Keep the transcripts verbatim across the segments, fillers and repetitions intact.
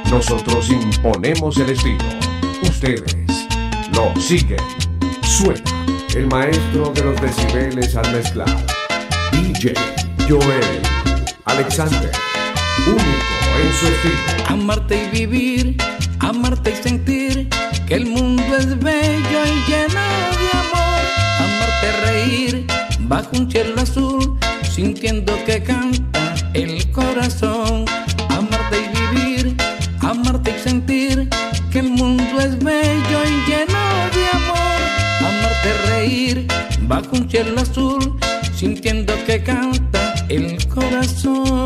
Nosotros imponemos el estilo. Ustedes lo siguen. Suena el maestro de los decibeles al mezclar. D J Joel Alexander, único en su estilo. Amarte y vivir, amarte y sentir que el mundo es bello y lleno de amor. Amarte reír bajo un cielo azul, sintiendo que canta el corazón. Amarte y vivir, amarte y sentir que el mundo es bello y lleno de amor. Amarte reír bajo un cielo azul, sintiendo que canta el corazón.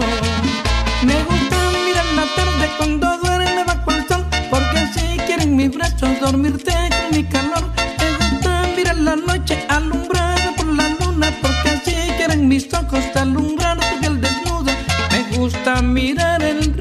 Me gusta mirar la tarde cuando duerme bajo el sol, porque así quieren mis brazos dormirte con mi calor. Me gusta mirar la noche alumbrada por la luna, porque así quieren mis ojos alumbrar tu piel desnuda. Me gusta mirar el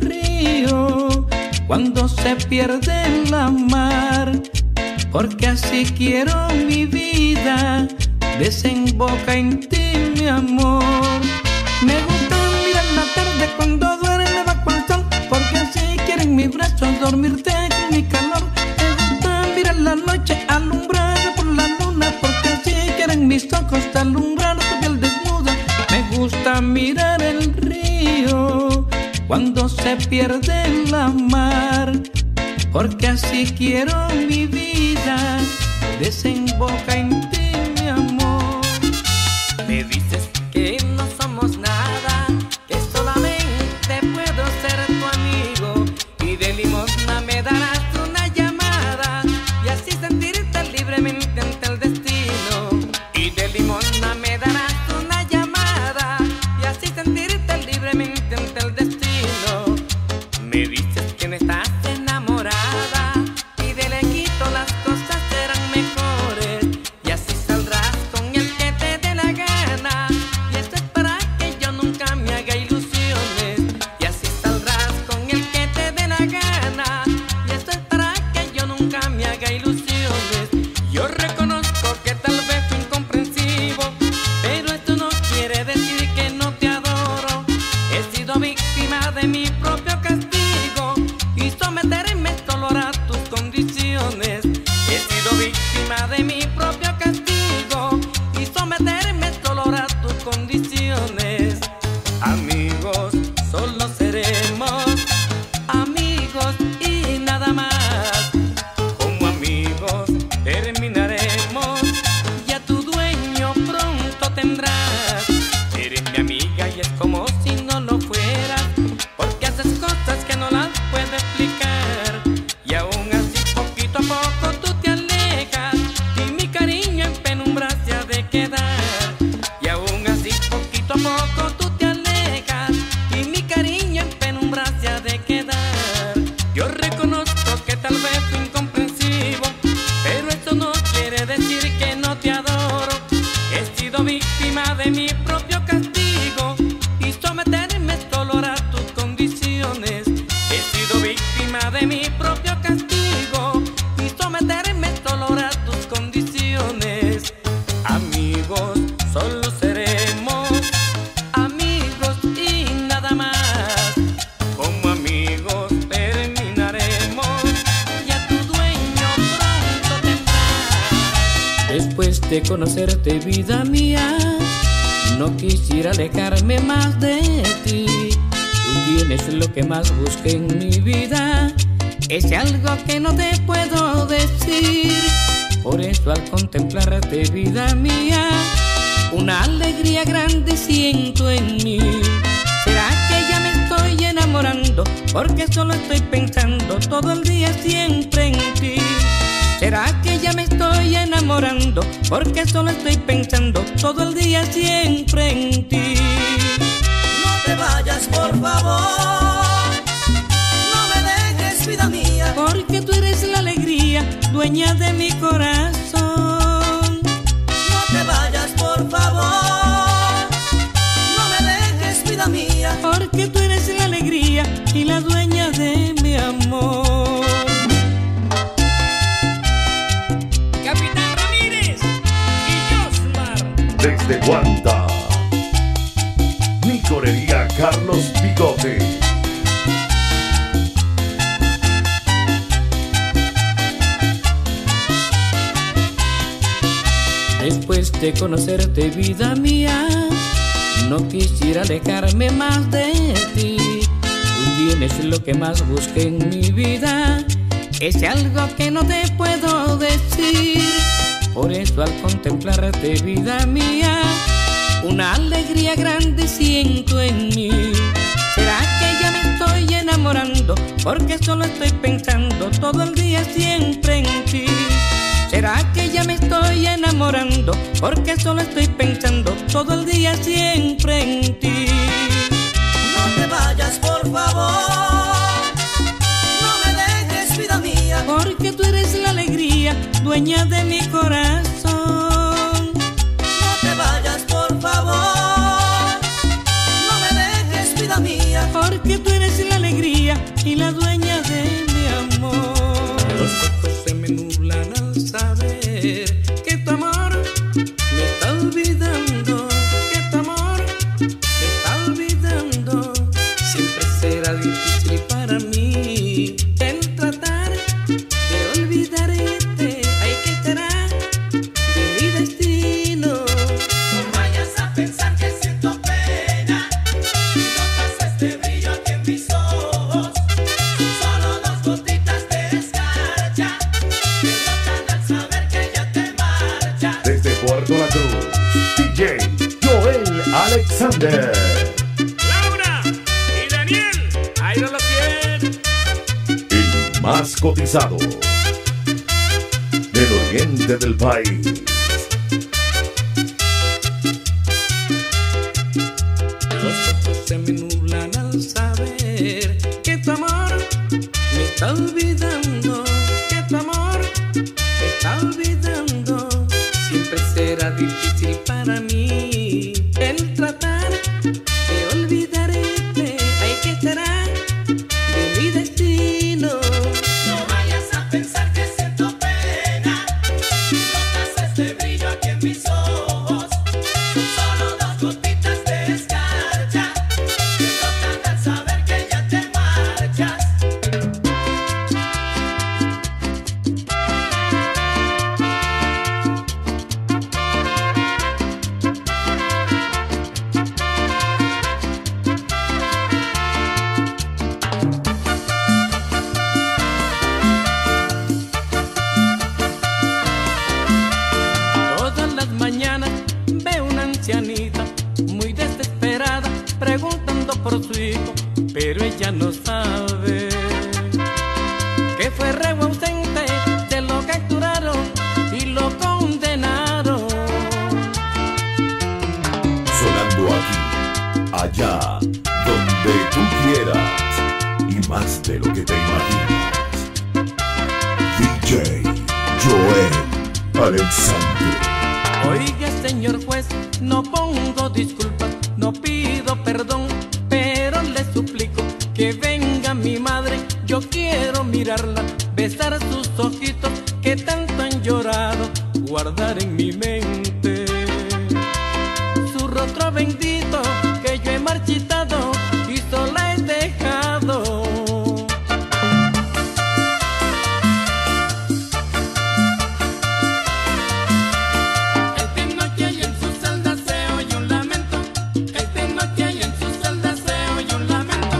río cuando se pierde en la mar, porque así quiero mi vida desemboca en ti, mi amor. Me gusta mirar la tarde cuando duerme bajo el sol, porque así quieren mis brazos dormirte con mi calor. Me gusta mirar la noche alumbrada por la luna, porque así quieren mis ojos alumbrar tu piel desnuda. Me gusta mirar el río cuando se pierde en la mar, porque así quiero mi vida desemboca en ti, mi amor. Me dices que no somos nada, que solamente puedo ser tu amigo, y de limosna me darás una llamada y así sentirte libremente ante el destino. Y de limosna me darás una llamada y así sentirte libremente ante el destino. Me dices que no estás enamorada y de lejito las cosas serán mejores, y así saldrás con el que te dé la gana, y esto es para que yo nunca me haga ilusiones. Y así saldrás con el que te dé la gana, y esto es para que yo nunca me haga ilusiones. Yo reconozco que tal vez fui incomprensivo, pero esto no quiere decir que no te adoro. He sido víctima de mi propio castigo y someterme solo a tus condiciones. He sido víctima de mi propio castigo y someterme solo a tus condiciones. Amigos, solo seremos amigos y nada más. Como amigos terminaremos y a tu dueño pronto tendrás. Eres mi amiga y es como si no lo fueras, porque haces cosas que no las puedo explicar, y aún así poquito a poco tú te alejas y mi cariño en penumbra se ha de quedar. Y aún así poquito a poco tú te alejas y mi cariño en penumbra se ha de quedar. Yo reconozco que tal vez fui incomprensivo, pero esto no quiere decir que no te adoro. He sido víctima de mi propio castigo y someterme solo a tus condiciones. He sido víctima de mi propio castigo y someterme solo a tus condiciones. Amigos, solo seremos amigos y nada más. Como amigos terminaremos y a tu dueño pronto tendrás. Después de conocerte, vida mía, no quisiera alejarme más de ti. Tú tienes lo que más busqué en mi vida, es algo que no te puedo decir. Por eso al contemplarte, vida mía, una alegría grande siento en mí. ¿Será que ya me estoy enamorando? Porque solo estoy pensando todo el día siempre en ti. ¿Será que ya me estoy enamorando? Porque solo estoy pensando todo el día siempre en ti. No te vayas, por favor, no me dejes, vida mía, Porque tú eres la alegría, dueña de mi corazón. no te vayas, por favor, no me dejes, vida mía, Porque tú eres la alegría y la dueña de mi amor. Capitán Ramírez y Josmar. Desde Guanta, Nicorería Carlos Bigote. de conocerte, vida mía, no quisiera alejarme más de ti. Tú tienes lo que más busqué en mi vida, es algo que no te puedo decir. Por eso al contemplarte, vida mía, una alegría grande siento en mí. ¿Será que ya me estoy enamorando? Porque solo estoy pensando todo el día siempre en ti. ¿Será que ya me estoy enamorando? Porque solo estoy pensando todo el día siempre en ti. No te vayas, por favor, no me dejes, vida mía, porque tú eres la alegría, dueña de mi corazón. No te vayas, por favor, no me dejes, vida mía, porque tú eres la alegría y la dueña de mi amor. Los ojos se me nublan al saber que tu amor me está olvidando, que tu amor me está olvidando. Siempre será difícil para mí el tratar de olvidarte. Ay, ¿qué será de mi destino? no vayas a pensar que siento pena si notas este brillo aquí en mis ojos. Solo dos gotitas de escarcha que brotan al saber que ya te marchas. Desde Puerto La Cruz, D J Joel Alexander. Laura y Daniel, ahí no lo tienen. El más cotizado del oriente del país. Los ojos se me nublan al saber que tu amor me está olvidando, que tu amor me está olvidando. Siempre será difícil para mí el tratar de olvidarte. Ay, ¿qué será de mi destino? No vayas a pensar que siento pena si notas este brillo aquí en mis ojos. Solo dos gotitas de escarcha que brotan al saber que ya te marchas. Todas las mañanas veo una ancianita muy desesperada preguntando por su hijo, pero ella no sabe que fue reo ausente, se lo capturaron y lo condenaron. Sonando aquí, allá, donde tú quieras y más de lo que te imaginas. D J Joel Alexander. Oiga, señor juez, no pongo disculpas, no pido perdón, pero le suplico que venga mi madre. Yo quiero mirarla, besar sus ojitos que tanto han llorado, guardar en mi mente su rostro bendito que yo he marchitado y sola he dejado. Esta noche y en su celda se oye un lamento. Esta noche y en su celda se oye un lamento.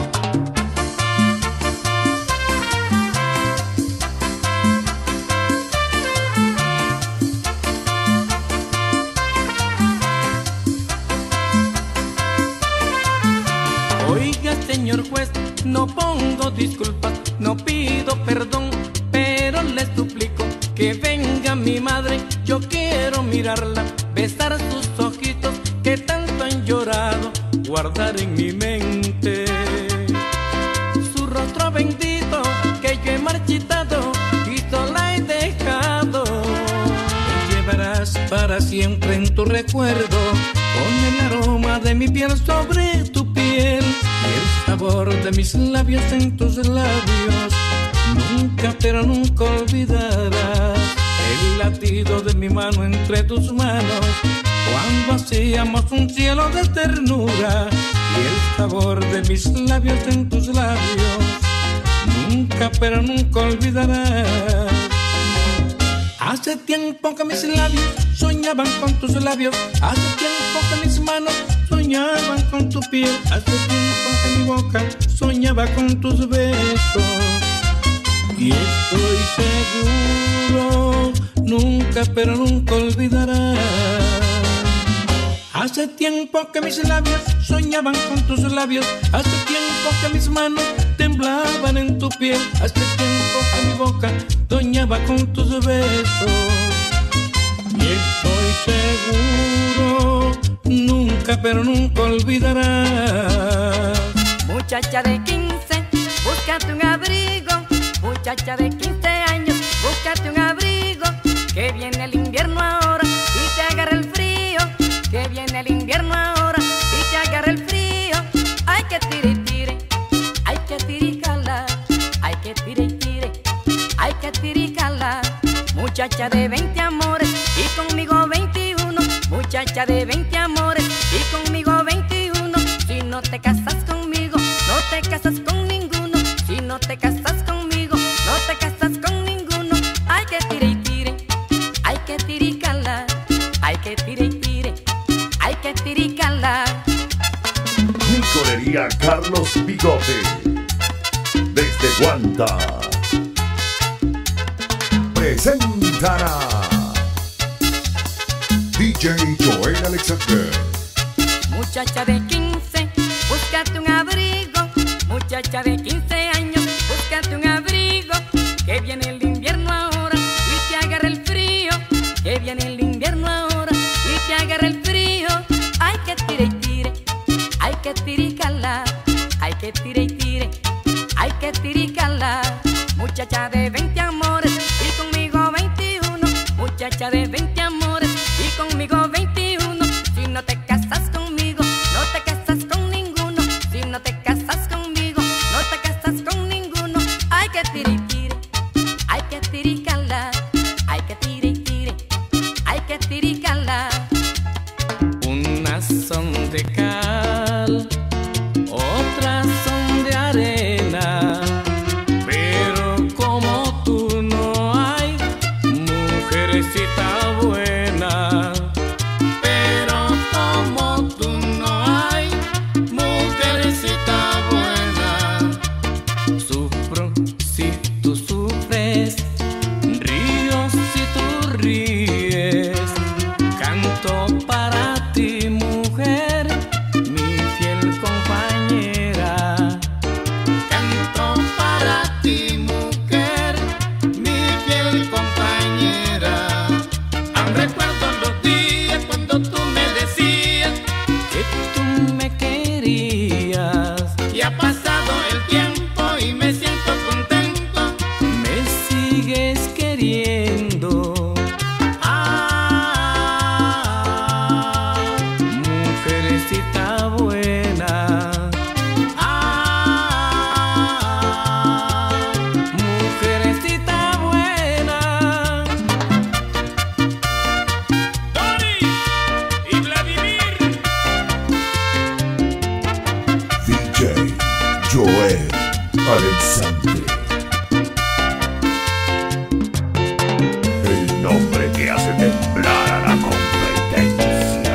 Oiga, señor juez, no pongo disculpas, no pido perdón, pero le suplico que venga mi madre. Yo quiero mirarla, besar sus ojitos que tanto han llorado, guardar en mi mente su rostro bendito que yo he marchitado y sola he dejado. Me llevarás para siempre en tu recuerdo, con el aroma de mi piel sobre tu piel y el sabor de mis labios en tus labios. Nunca, pero nunca olvidarás el latido de mi mano entre tus manos, cuando hacíamos un cielo de ternura, y el sabor de mis labios en tus labios. Nunca, pero nunca olvidarás Hace tiempo que mis labios soñaban con tus labios. Hace tiempo que mis manos soñaban con tu piel. Hace tiempo que mi boca soñaba con tus besos. Y estoy seguro, nunca, pero nunca olvidarás. Hace tiempo que mis labios soñaban con tus labios. Hace tiempo que mis manos temblaban en tu piel. Hace tiempo que mi boca soñaba con tus besos. Y estoy seguro, nunca, pero nunca olvidarás. Muchacha de quince, búscate un abrigo. Muchacha de quince años, búscate un abrigo. Que viene el invierno ahora y te agarra el frío. Que viene el invierno ahora y te agarra el frío. Hay que tire y tire, hay que tiricarla. Hay que tire y tire, hay que tiricarla. Muchacha de veinte amores y conmigo veintiuno. Muchacha de veinte amores y conmigo veintiuno. Si no te casas conmigo, no te casas con ninguno. Si no te casas conmigo, no te casas con ninguno. Hay que tire y tire, hay que tiricarla. Hay que tire y tire, hay que tiricarla. Licorería Carlos Bigote, desde Guanta, presentará D J Joel Alexander. Muchacha de quince, búscate un abrigo. Muchacha de quince años, búscate un abrigo. Que viene el invierno ahora y te agarra el frío. Que viene el invierno ahora y te agarra el frío. Hay que tire y tire, hay que tiricarla. Hay que tire y tire, hay que tiricarla. Muchacha de veinte amores y conmigo veintiuno. Muchacha de veinte amores y conmigo veintiuno. Si no te casas conmigo, no te casas con ninguno. Si no te casas conmigo, no te casas con ninguno. Hay que tire y tire, hay que tiricarla. Hay que tire y tire, hay que tiricarla. Unas son de cal, otras son de arena, pero como tú no hay mujercita buena. Pero como tú no hay mujercita buena. Sufro si tú sufres, río si tú ríes. Canto para ti, mujer, mi fiel compañera. Canto para ti, mujer, mi fiel compañera. Aún recuerdo los días cuando tú me decías que tú me querías. Y ha pasado el tiempo y me siento contento. Me sigues queriendo. Ah, mujercita buena. Ah, mujercita buena. Tony y Vladimir. D J Joel Alexander, el nombre que hace temblar a la competencia.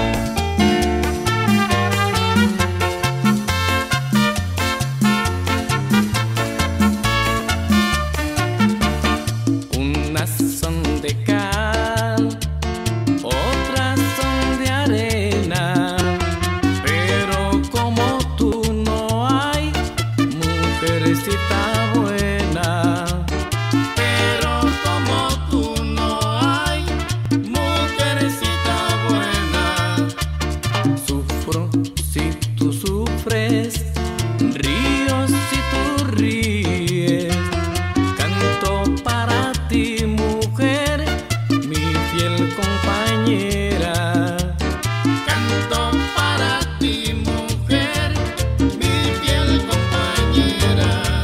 Unas son de cal, otras son de arena, pero como tú no hay mujercita buena. Pero como tú no hay mujercita buena. Sufro si tú sufres, río si tú ríes. Canto para ti, mujer, mi fiel compañera. Canto para ti, mujer, mi fiel compañera.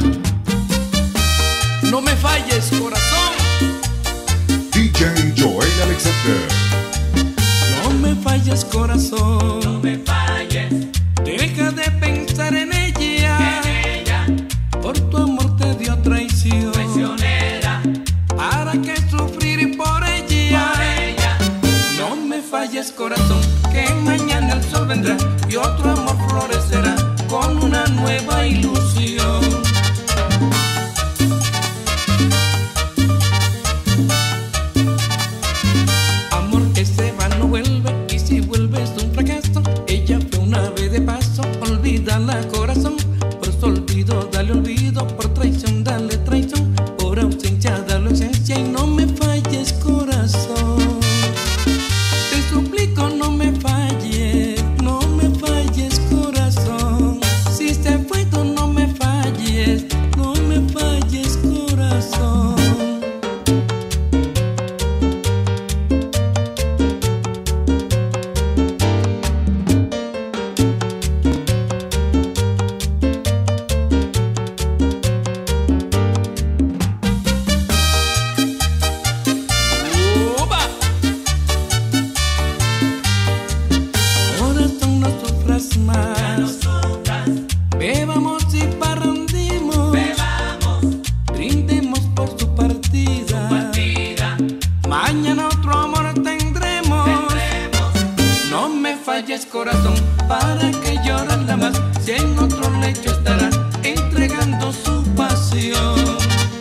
No me falles, corazón. D J Joel Alexander, No me falles, corazón. No me falles, Deja de pensar en ella. en ella, Por tu amor te dio traición. traicionera. ¿Para qué sufrir por corazón, para que llorarla más, si en otro lecho estará entregando su pasión.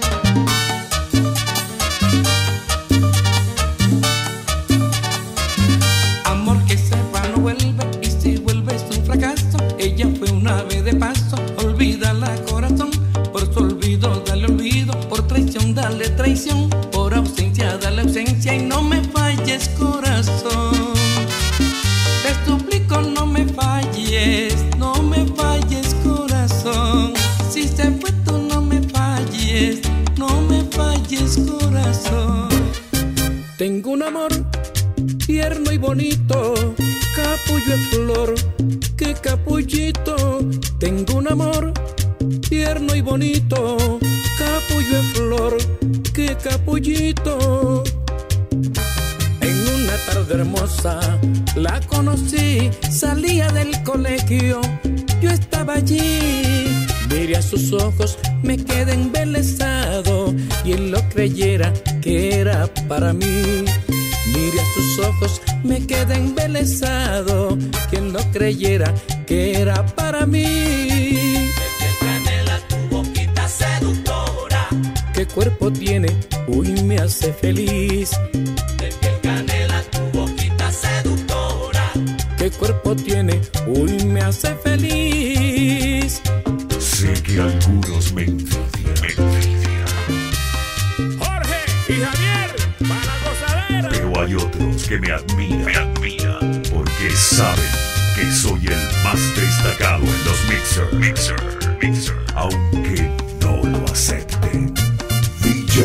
Amor que se va no vuelve, y si vuelve es un fracaso. Ella fue una ave de paso, olvídala corazón. Por su olvido dale olvido, por traición dale traición, por ausencia dale ausencia, y no me falles corazón. Te suplico no me falles, no me falles corazón. Si se fue tú no me falles, no me falles corazón. Tengo un amor tierno y bonito, capullo es flor, que capullito. Tengo un amor tierno y bonito, capullo es flor, que capullito. En una tarde hermosa la conocí, salía del colegio, yo estaba allí. Miré a sus ojos, me quedé embelesado, y él lo creyera que era para mí. Miré a sus ojos, me quedé embelesado, quien lo creyera que era para mí. De piel canela tu boquita seductora, ¿Qué cuerpo tiene? Uy, me hace feliz. de piel canela tu boquita seductora. ¿Qué cuerpo tiene? Uy, me hace feliz. Sé que algunos me envidian, me envidian, Jorge y Javier, para la gozadera. pero hay otros que me admiran, me admiran, porque saben que soy el más destacado en los mixers, mixer, mixer, aunque no lo acepten. D J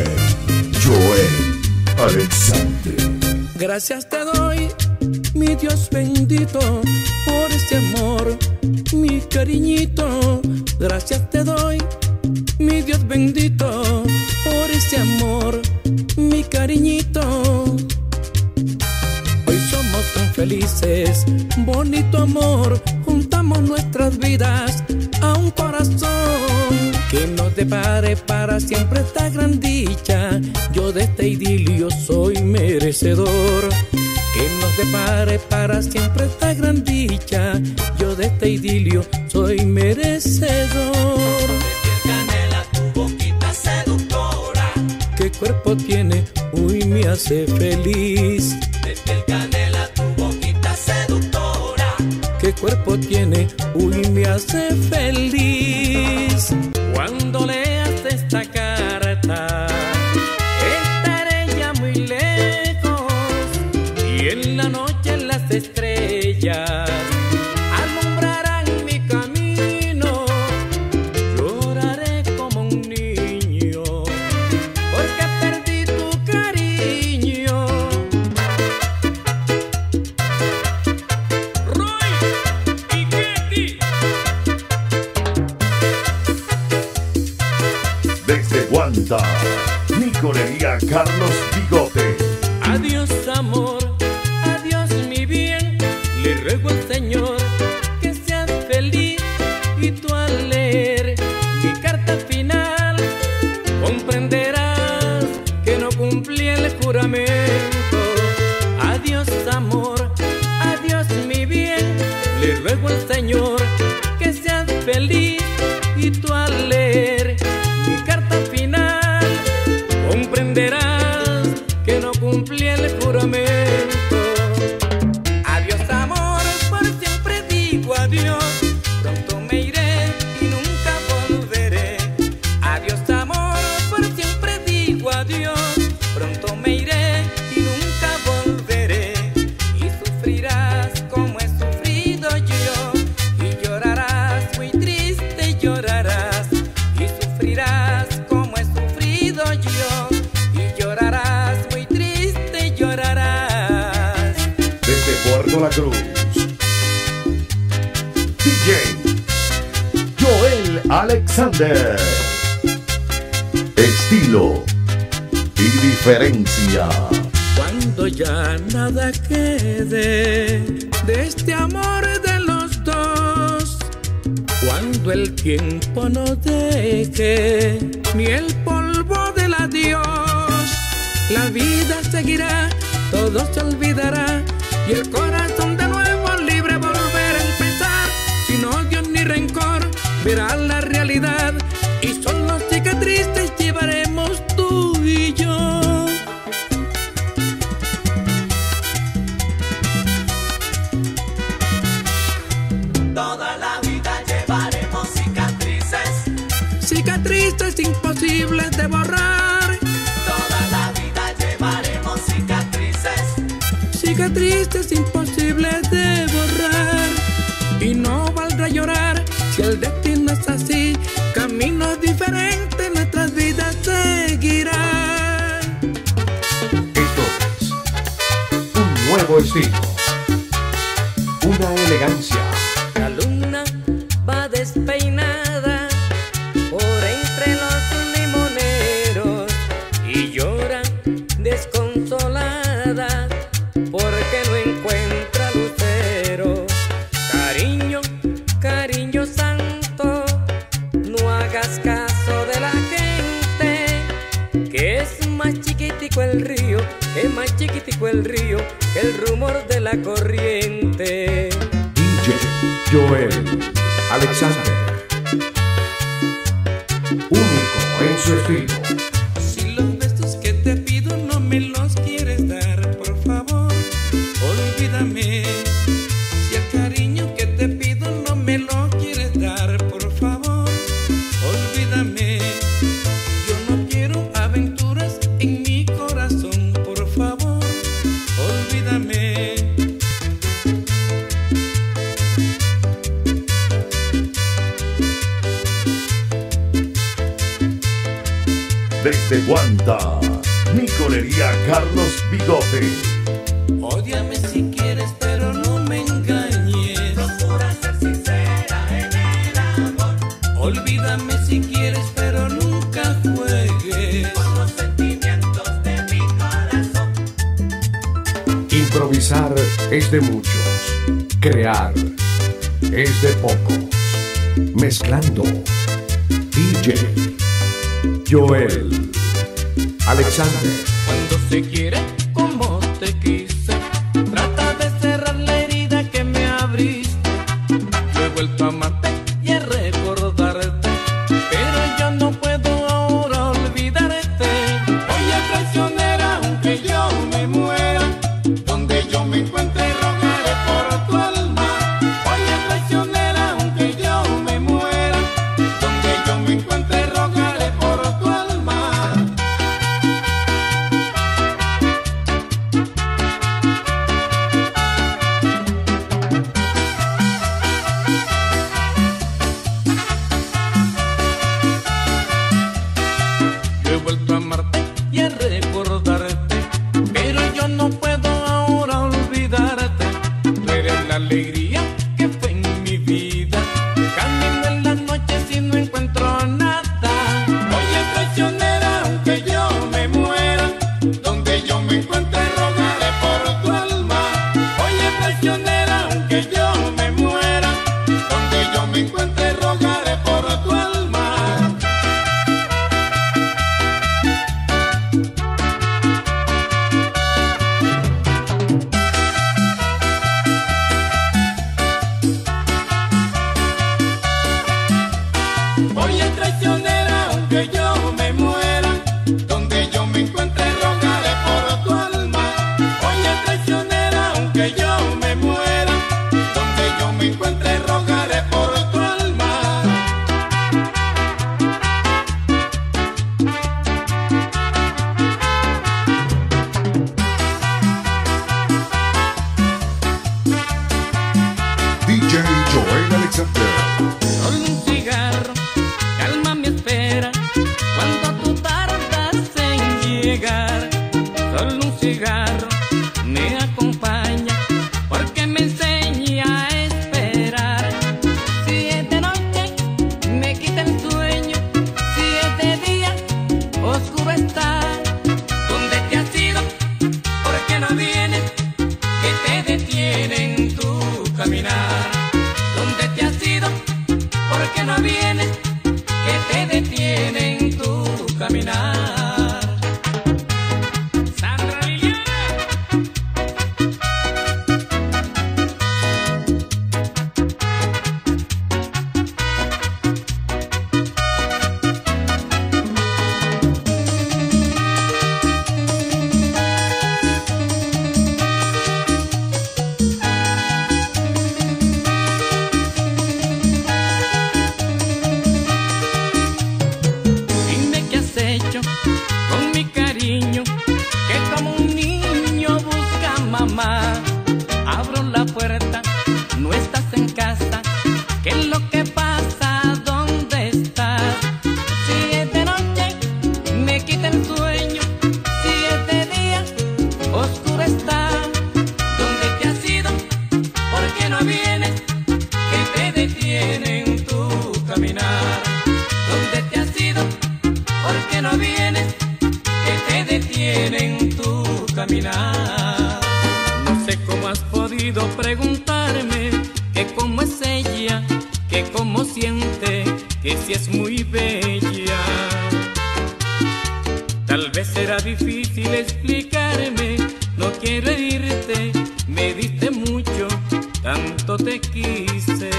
Joel Alexander. Gracias te doy, mi Dios bendito, por ese amor, mi cariñito. Gracias te doy, mi Dios bendito, por ese amor, mi cariñito. Hoy somos tan felices, bonito amor, juntamos nuestras vidas a un corazón que nos depare para siempre esta gran dicha. Yo de este idilio soy merecedor, que nos depare para siempre esta gran dicha. Yo de este idilio soy merecedor. De piel canela tu boquita seductora, ¿Qué cuerpo tiene? Uy, me hace feliz. de piel canela tu boquita seductora. ¿Qué cuerpo tiene? Uy, me hace feliz. Cuando leas esta carta, estaré ya muy lejos, y en la noche las estrellas alumbrarán mi camino. Lloraré como un niño, porque perdí tu cariño. Roy y Ketty. Desde Guanta, Nicolería Carlos Bigote. Adiós amor, adiós mi bien, le ruego al Señor que seas feliz, y tú al leer mi carta final comprenderás que no cumplí el juramento. Adiós amor, adiós mi bien, le ruego al Señor que seas feliz, y tú al leer mi carta final comprenderás que no cumplí el juramento. Adiós amor, por siempre digo adiós, pronto me iré y nunca volveré. Adiós amor, por siempre digo adiós, pronto me iré y nunca volveré. Y sufrirás como he sufrido yo, y llorarás muy triste, llorarás. Y sufrirás como he sufrido yo, y llorarás muy triste, llorarás. Desde Puerto La Cruz, D J Joel Alexander. Estilo y diferencia. Cuando ya nada quede de este amor de los dos, cuando el tiempo no deje ni el polvo del adiós, la vida seguirá, todo se olvidará, y el corazón de nuevo libre volverá. verá la realidad y solo cicatrices llevaremos tú y yo. Toda la vida llevaremos cicatrices, Cicatrices imposibles de borrar, toda la vida llevaremos cicatrices, cicatrices imposibles de borrar. Y no valdrá llorar si el destino es así, caminos diferentes nuestras vidas seguirán. Esto es un nuevo estilo, una elegancia. La luna va despeinada por entre los limoneros y llora desconsolada porque no encuentra lucero. Cariño, cariño santo, no hagas caso de la gente, que es más chiquitico el río, es más chiquitico el río que el rumor de la corriente. D J Joel Alexander, único en su estilo. Si los besos que te pido no me los quieres dar, por favor, olvídame. Si el cariño que te pido no me lo quieres dar, por favor, olvídame. Yo no quiero aventuras en mi corazón, por favor, olvídame. Desde Guanta, Nicolería Carlos Bigote. Ódiame si quieres, pero no me engañes. procura ser sincera en el amor, Olvídame si quieres, pero nunca juegues. con los sentimientos de mi corazón. Improvisar es de muchos, crear es de pocos. Mezclando, D J Joel Alexander. Cuando se quiere como te quise, trata de cerrar la herida que me abriste. Yo he vuelto a amarte y a recordarte, pero yo no puedo ahora olvidarte. Oye, traicionera, aunque yo me muera, donde yo me encuentre rogaré por tu alma. Oye, traicionera, aunque yo me muera, donde yo me encuentre rogaré por tu alma. Yo he vuelto a amarte y a recordarte, pero yo no puedo ahora olvidarte. Tú eres la alegría que fue en mi vida. Camino en las noches y no encuentro nada. Oye, traicionera, aunque yo me muera, donde yo me encuentre rogaré por tu alma. Oye, traicionera, aunque yo me muera, donde yo me encuentre rogaré por tu alma. Oye, traicionera, aunque yo me muera, donde yo me encuentre rogaré por tu alma. Oye, traicionera, aunque yo me muera, donde yo me encuentre rogaré por tu alma. D J Joel Alexander. Solo un cigarro calma mi espera cuando tú tardas en llegar. Solo un cigarro me acompaña porque me enseña a esperar. Si es de noche me quita el sueño, si es de día oscuro está. ¿Dónde te has ido? ¿Por qué no vienes? ¿Qué te detiene en tu caminar? ¿Dónde te has ido? ¿Por qué no vienes? ¿Qué te detiene en tu caminar? Sandra Liliana. el sueño, si es de día, oscuro está. ¿Dónde te has ido? ¿Por qué no vienes? ¿Qué te detiene en tu caminar? ¿Dónde te has ido? ¿Por qué no vienes? ¿Qué te detiene en tu caminar? No sé cómo has podido preguntarme que cómo es ella, que cómo siente, que si es muy bella. Tal vez será difícil explicarme, no quiero herirte, me diste mucho, tanto te quise.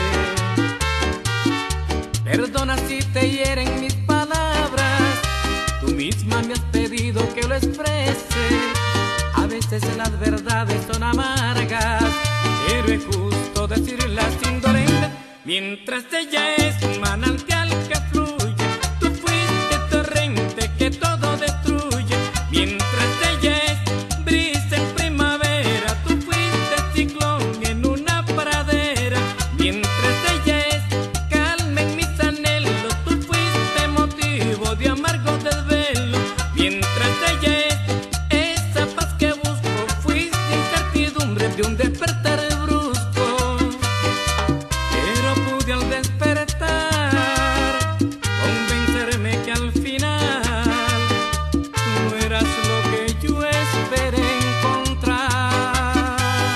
Perdona si te hieren mis palabras, tú misma me has pedido que lo exprese. A veces las verdades son amargas, pero es justo decirlas indolentes. Mientras ella es un manantial que fluye, tú fuiste torrente que todo destruye. Mientras ella es brisa en primavera, tú fuiste ciclón en una pradera. Mientras ella es calma en mis anhelos, tú fuiste motivo de amargo desvelo. Mientras ella es esa paz que busco, fuiste incertidumbre de un despertar brusco. Pero pude al despertar convencerme que al final tú no eras lo que yo esperé encontrar.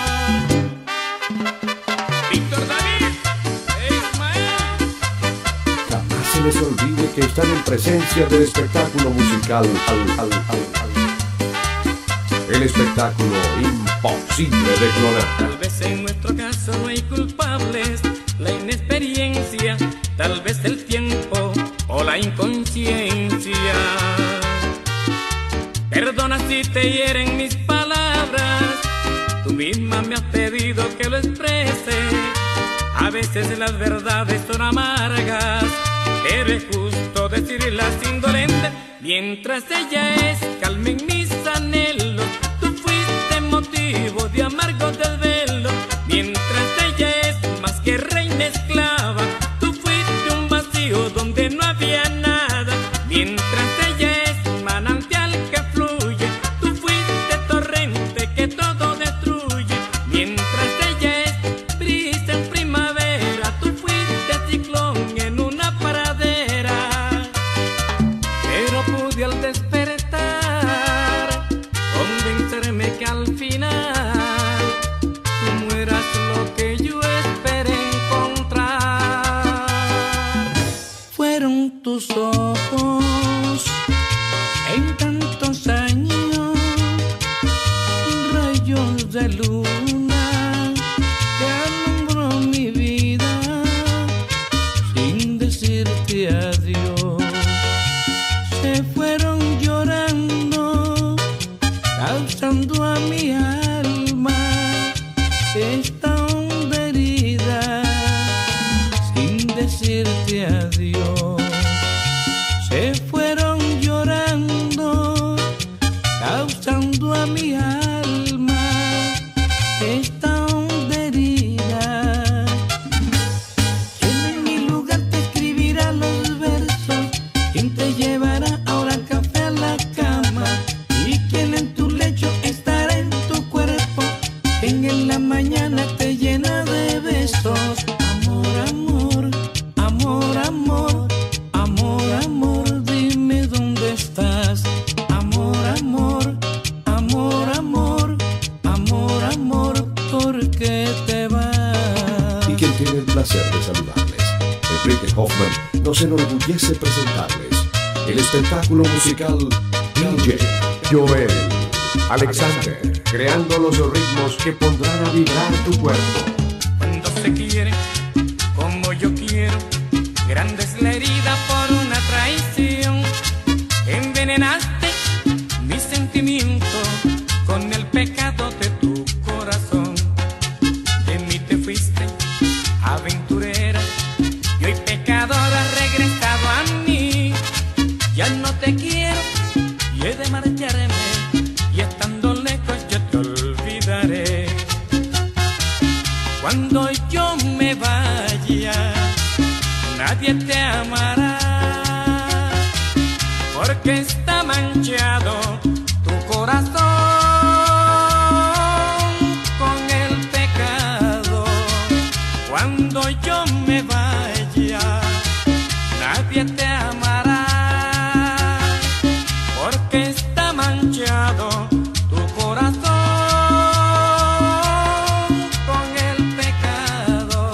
Víctor David, Ismael. Jamás se les olvide que están en presencia del espectáculo musical al, al, al, al. El espectáculo imposible de clonar. Tal vez en nuestro caso no hay culpables, la inexperiencia, tal vez el tiempo o la inconsciencia. Perdona si te hieren mis palabras, tú misma me has pedido que lo exprese. A veces las verdades son amargas, pero es justo decirlas indolentes. Mientras ella es calma en mis anhelos, tú fuiste motivo de amargo desvelo. Mientras ella es más que reina esclava, tú fuiste un vacío donde no había nada. Mientras ella es manantial que fluye, tú fuiste torrente que todo destruye. Mientras ella es brisa en primavera, tú fuiste ciclón en una pradera. Pero pude al despertar convencerme que al final tú no eras lo que yo esperé encontrar. Fueron tus ojos en tantos años, rayos de luna que alumbró mi vida sin decirte adiós. Se fueron llorando, causando a mi alma esta honda herida sin decirte adiós. Se fueron llorando, causando a mi alma esta honda herida. ¿Quién en mi lugar te escribirá los versos? ¿Quién te llevará ahora café a la cama? ¿Y quién en tu lecho estará en tu cuerpo? ¿Quién en la mañana te llena de besos? Amor, amor, amor, amor, amor, amor, dime dónde estás. Amor, amor, amor, amor, amor, amor, ¿por qué te vas? Y quien tiene el placer de saludarles, Enrique Hoffman, nos enorgullece presentarles el espectáculo musical D J Joel Alexander, creando los ritmos que pondrán a vibrar tu cuerpo. Cuando se quiere como yo quiero, grande es la herida por una traición. Envenenaste mi sentimiento con el pecado de tu corazón. De mí te fuiste aventurera y hoy pecadora has regresado a mí. Ya no te quiero y he de marcharme, y estando lejos yo te olvidaré. Cuando yo me vaya, nadie te amará, porque está está manchado tu corazón con el pecado. Cuando yo me vaya, nadie te amará, porque está manchado tu corazón con el pecado.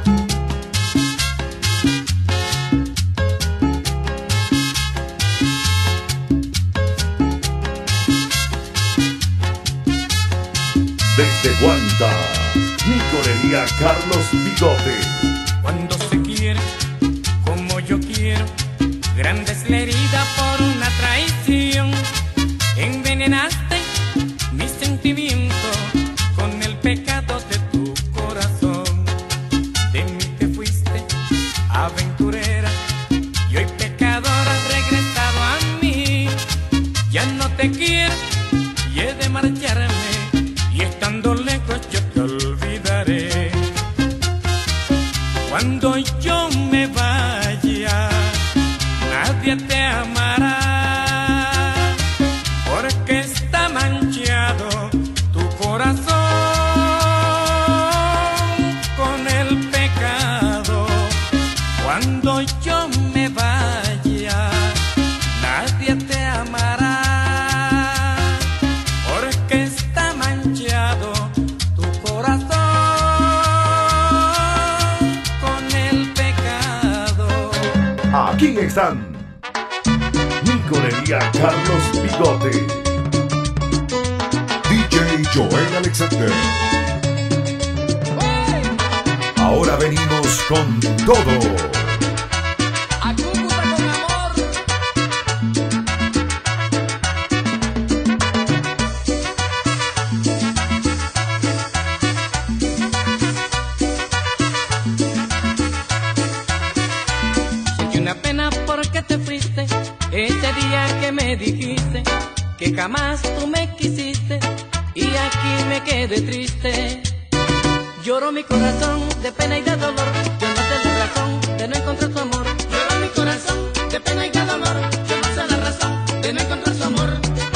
Desde Guanta, Nicolería Carlos Bigote. Cuando se quiere como yo quiero, grande es la herida por una traición. Envenenaste mi sentimiento con el pecado de tu corazón. De mí te fuiste aventurera y hoy pecador has regresado a mí. Ya no te quiero y he de marcharme, y estando lejos yo te olvidaré. Cuando yo me vaya, nadie te amará, porque está manchado tu corazón con el pecado. Cuando yo me vaya, nadie te amará, porque está manchado tu corazón con el pecado. Aquí están Nicolería Carlos Bigote, D J Joel Alexander. Ahora venimos con todo. A Cúcuta con amor. Sentí una pena porque te fuiste, ese día que me dijiste que jamás tú me quisiste, y aquí me quedé triste. Lloró mi corazón de pena y de dolor, yo no sé la razón de no encontrar su amor. Lloró mi corazón de pena y de dolor, yo no sé la razón de no encontrar su amor.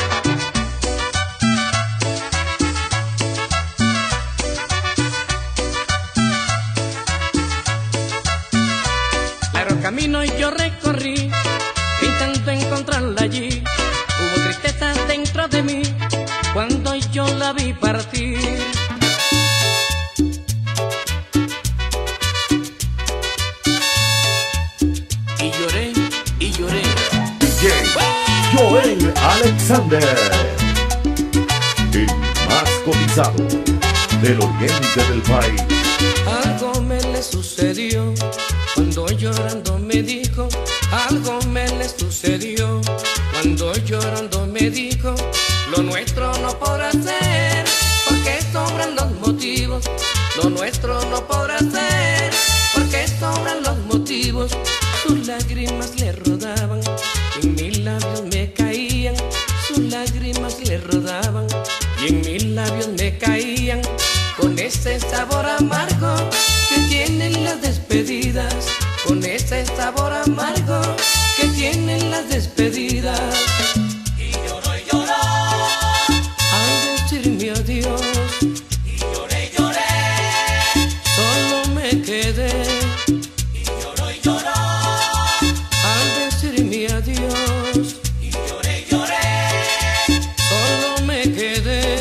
Largo camino yo recorrí, intentando encontrarla allí. Hubo tristeza dentro de mí cuando yo la vi partir. Y lloré, y lloré. D J Joel Alexander, el más cotizado del oriente del país. Algo me le sucedió cuando llorando me dijo. Algo me le sucedió cuando llorando me dijo: lo nuestro no podrá ser, porque sobran los motivos. Lo nuestro no podrá ser, porque sobran los motivos. Sus lágrimas le rodaban y en mis labios me caían. Sus lágrimas le rodaban y en mis labios me caían, con ese sabor amargo que tienen las despedidas. Con ese sabor amargo que tienen las despedidas. Y lloró y lloró, Al decirme adiós, y lloré y lloré, solo me quedé. y lloró y lloró, Al decirme adiós, y lloré y lloré, solo me quedé.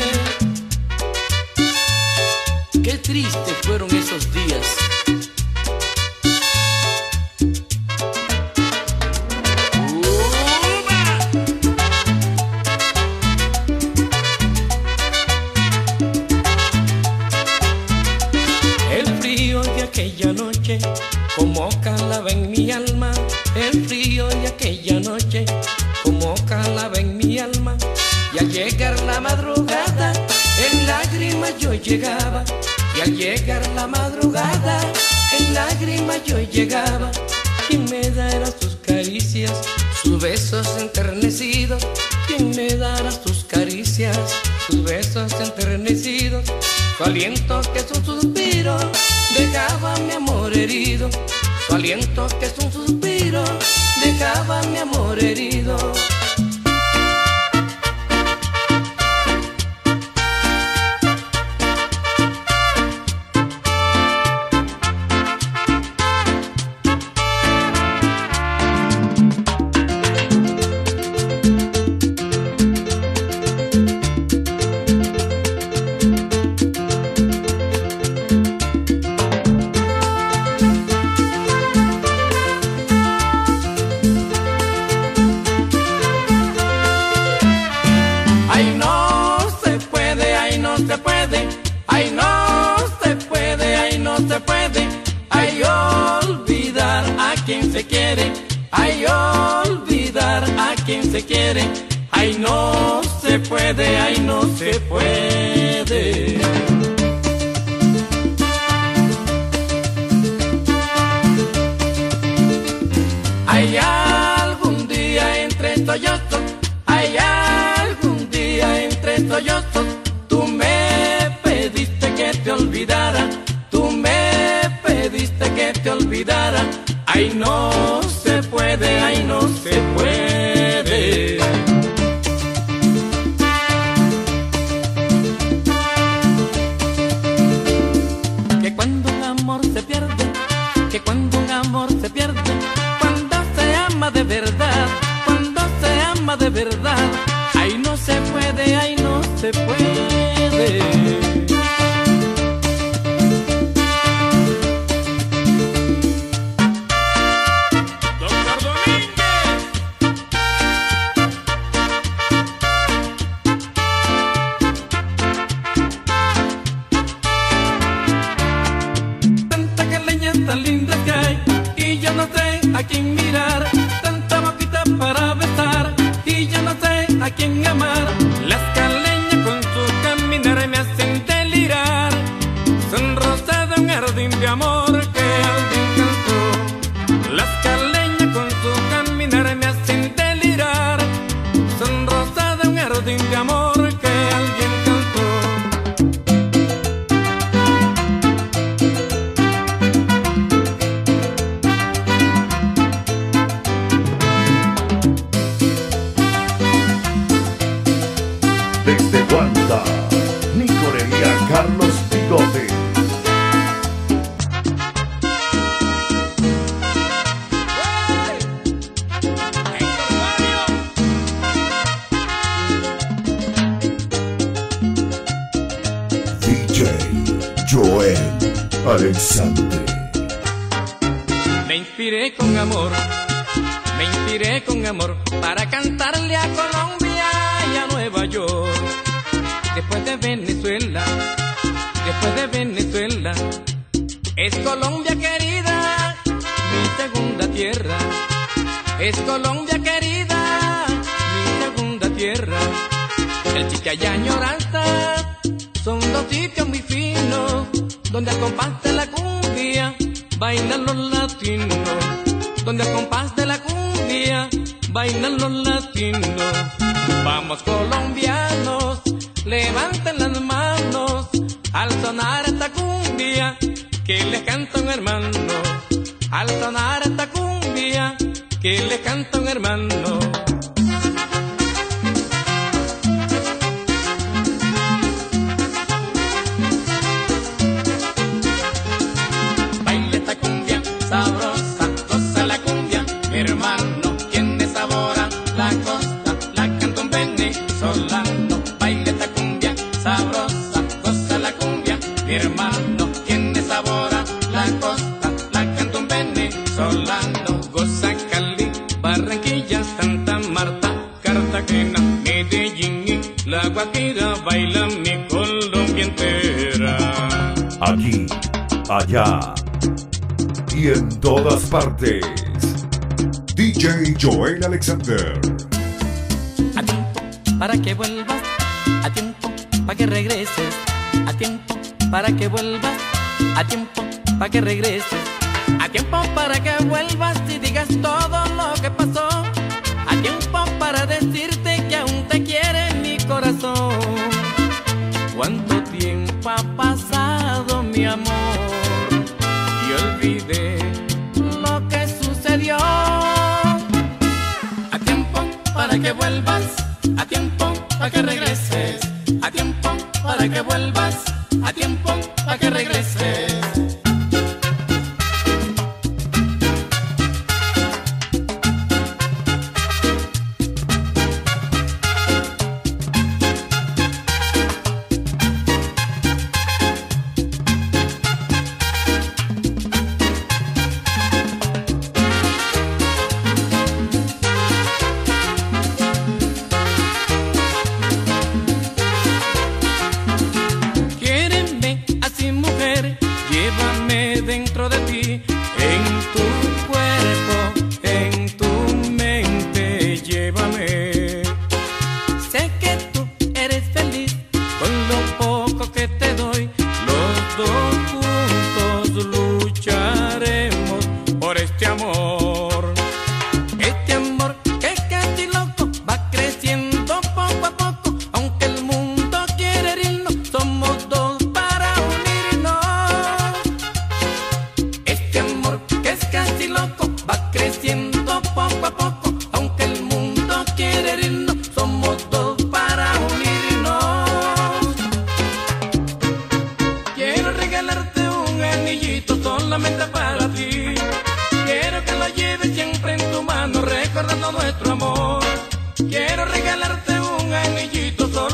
Qué tristes fueron esos días. El frío de aquella noche como calaba en mi alma. El frío de aquella noche como calaba en mi alma. Y al llegar la madrugada en lágrimas yo llegaba. Y al llegar la madrugada en lágrimas yo llegaba. ¿Quién me dará sus caricias, sus besos enternecidos? ¿Quién me dará sus caricias, sus besos enternecidos? Su aliento que es un suspiro dejaba mi amor herido. Su aliento que es un suspiro dejaba mi amor herido. Ay, no se puede, ay, no se puede. Hay algún día entre sollozos, hay algún día entre sollozos, tú me pediste que te olvidara, tú me pediste que te olvidara. Ay, no se puede, ay, no se puede. Que cuando un amor se pierde, que cuando un amor se pierde, cuando se ama de verdad, cuando se ama de verdad, ay, no se puede, ay, no se puede. Tan linda que hay y yo no sé a quién mirar, tanta boquita para besar y yo no sé a quién amar. Las caleñas con su caminar me hacen delirar, son rosas de un jardín de amor que alguien cantó. Las caleñas con su caminar me hacen delirar, son rosas de un jardín de amor que alguien cantó. Desde Guanta, Nicorería Carlos Bigote. D J Joel Alexander. Me inspiré con amor, me inspiré con amor para cantarle a Colombia y a Nueva York. Después de Venezuela, después de Venezuela, es Colombia querida, mi segunda tierra. Es Colombia querida, mi segunda tierra. El Chicha y Añoranza son dos sitios muy finos, donde al compás de la cumbia bailan los latinos, donde al compás de la cumbia bailan los latinos. Vamos colombianos, levanten las manos al sonar esta cumbia que les canta un hermano, al sonar esta cumbia que les canta un hermano. Baila esta cumbia sabrosa, goza la cumbia, mi hermano, quien desabora la costa, la canta un venezolano. Baila esta cumbia sabrosa, goza la cumbia, mi hermano, quien desabora la costa, la canta un venezolano. Goza Cali, Barranquilla, Santa Marta, Cartagena, Medellín y La Guajira, baila mi Colombia entera. Aquí, allá y en todas partes. D J Joel Alexander. A tiempo para que vuelvas, a tiempo para que regreses, a tiempo para que vuelvas, a tiempo para que regreses, a tiempo para que vuelvas y digas todo lo que pasó, a tiempo para decirte que aún te quiere mi corazón. Cuánto tiempo ha pasado, mi amor, y olvidé lo que sucedió. A tiempo para que vuelvas, a tiempo para que regreses, a tiempo para que vuelvas, a tiempo para que regreses. Quiéreme así, mujer,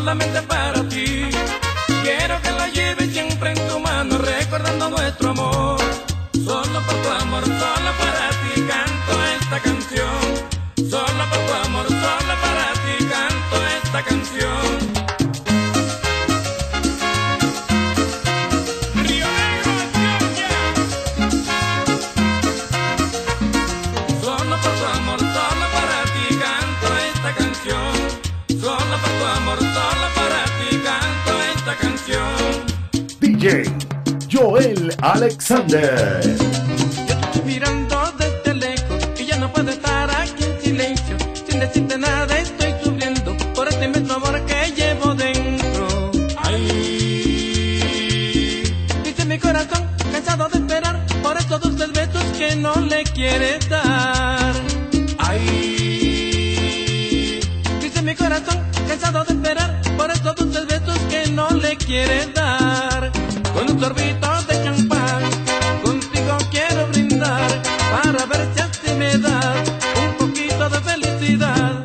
solamente para ti. Quiero que la lleves siempre en tu mano, recordando nuestro amor. Solo por tu amor, solo para ti canto esta canción. Solo por tu amor, solo para ti canto esta canción. Río Negro, Antioquia. Solo por tu amor, solo para ti canto esta canción. Solo por tu amor, solo para ti canto esta canción. D J Joel Alexander. Yo te estoy mirando desde lejos y ya no puedo estar aquí en silencio. Sin decirte nada estoy sufriendo por este inmenso amor que llevo dentro. Ay, dice mi corazón, cansado de esperar por estos dulces besos que no le quieres dar. Ay, dice mi corazón, cansado de esperar por estos dulces besos que no le quieres dar. Con un sorbito de champán, contigo quiero brindar, para ver si así me das un poquito de felicidad.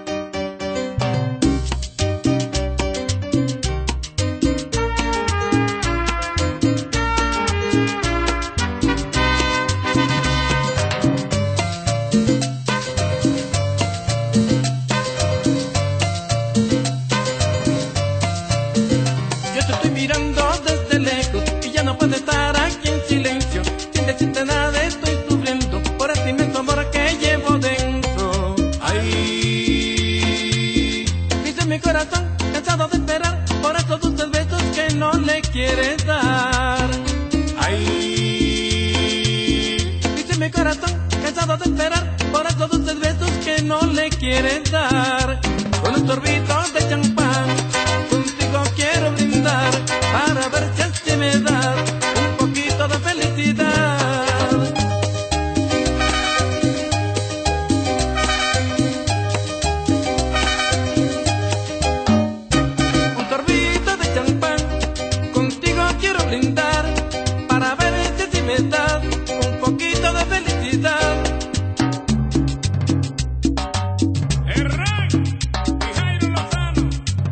Yo te estoy mirando desde lejos y ya no puedo estar aquí en silencio. Sin decirte nada estoy sufriendo por este inmenso amor que llevo dentro. Ay, dice mi corazón, cansado de esperar por estos dulces besos que no le quieres dar. Ay, dice mi corazón, cansado de esperar por estos dulces besos que no le quieres dar. Con un sorbito de champán, contigo quiero brindar, para ver si así me das un poquito de felicidad. Un sorbito de champán, contigo quiero brindar, para ver si así me das un poquito de felicidad. Herrán y Jairo Lozano.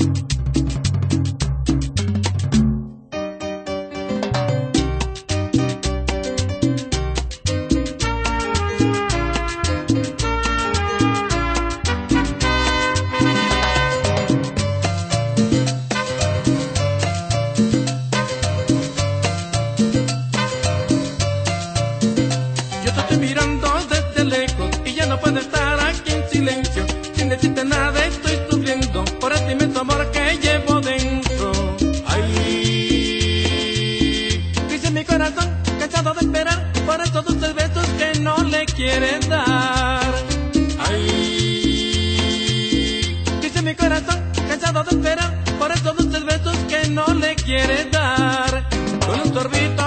Yo te estoy mirando desde lejos y ya no puedo estar aquí en silencio. Sin decirte nada estoy sufriendo por este inmenso amor que llevo dentro. Ay, dice mi corazón, cansado de esperar por estos dulces besos que no le quieres dar. Ay, dice mi corazón, cansado de esperar por estos dulces besos que no le quieres dar. Con un sorbito